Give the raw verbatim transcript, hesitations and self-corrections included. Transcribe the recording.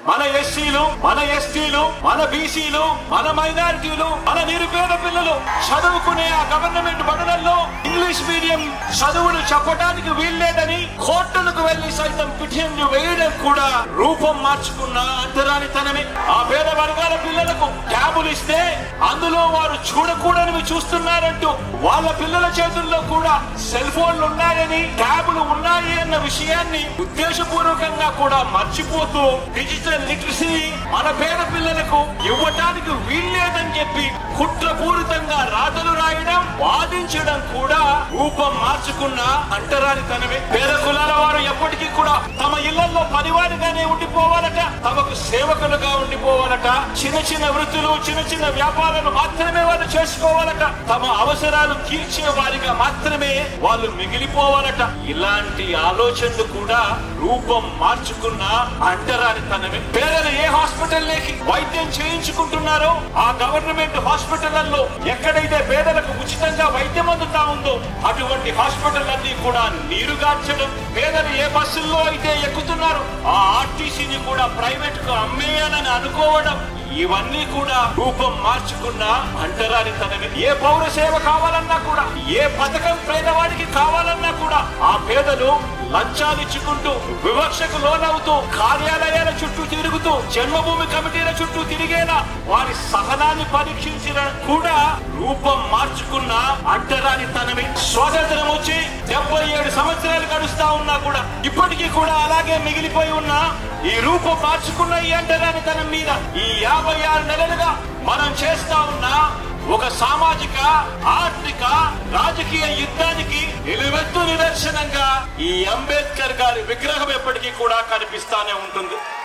మన ఎస్సీలు, మన ఎస్టీలు, మన బీసీలు, మన మైనారిటీలు, మన నిరుపేద పిల్లలు చదువుకునే ఆ గవర్నమెంట్ బడులలో ఇంగ్లీష్ మీడియం చదువులు చెప్పడానికి వీల్లేదని కోర్టులకు వెళ్లి సైతం పిటిషన్లు వేయడం కూడా రూపం మార్చుకున్న అంతరానితనమే. ఆ పేద వర్గాల పిల్లలకు ట్యాబులు ఇస్తే అందులో వారు చూడకూడనివి చూస్తున్నారంటూ వాళ్ళ పిల్లల చేతుల్లో కూడా సెల్ ఫోన్లు ఉన్నాయని, ట్యాబులు ఉన్నాయి అన్న విషయాన్ని ఉద్దేశపూర్వకంగా కూడా మర్చిపోతూ డిజిటల్ లిటరసీ మన పేద పిల్లలకు ఇవ్వటానికి వీల్లేదని చెప్పి కుట్రపూరితంగా రాతలు రాయడం, వాదించడం కూడా రూపం మార్చుకున్న అంటరానితనమే. పేద కులాల వారు ఎప్పటికీ కూడా తమ ఇళ్లలో పనివారిగానే ఉండిపోవాలట, తమకు సేవకులుగా ఉండిపోవాలట, చిన్న చిన్న వృత్తులు, చిన్న చిన్న వ్యాపారాలు మాత్రమే వాళ్ళు చేసుకోవాలట, తమ అవసరాలు తీర్చే వారిగా మాత్రమే వాళ్ళు మిగిలిపోవాలట. ఇలాంటి ఆలోచనలు కూడా రూపం మార్చుకున్న అంటరానితనమే. పేదలు ఏ హాస్పిటల్లోకి వైద్యం చేయించుకుంటున్నారో ఆ గవర్నమెంట్ హాస్పిటళ్లలో ఎక్కడైతే పేదలకు ఉచితంగా వైద్యం అందుతా ఉందో అటువంటి హాస్పిటల్ అన్ని కూడా నీరుగార్చడం, పేదలు ఏ బస్సుల్లో అయితే ఎక్కుతున్నారు ఆ ఆర్టీసీని కూడా ప్రైవేట్ కు అమ్మేయాలని అనుకోవడం, ఇవన్నీ కూడా రూపం మార్చుకున్న అంటరానితనమే. ఏ పౌర సేవ కావాలన్నా కూడా, ఏ పథకం పేదవాడికి కావాలన్నా కూడా ఆ పేదలు లంచాలిచ్చుకుంటూ, వివక్షకు లోనవుతూ, కార్యాలయాల చుట్టూ తిరుగుతూ, జన్మభూమి కమిటీల చుట్టూ తిరిగేలా వారి సహనాన్ని పరీక్షించిన కూడా రూపం మార్చుకున్న అంటరానితనమే. స్వాతంత్రం వచ్చి డెబ్బై ఏడు సంవత్సరాలు గడుస్తా ఉన్నా కూడా ఇప్పటికీ కూడా అలాగే మిగిలిపోయి ఉన్న ఈ రూపం మార్చుకున్న ఈ అంటరానితనం మీద ఈ యాభై ఆరు నెలలుగా మనం చేస్తా ఉన్న ఒక సామాజిక, ఆర్థిక, రాజకీయ యుద్ధానికి నిలువెత్తు నిదర్శనంగా ఈ అంబేద్కర్ గారి విగ్రహం ఎప్పటికీ కూడా కనిపిస్తానే ఉంటుంది.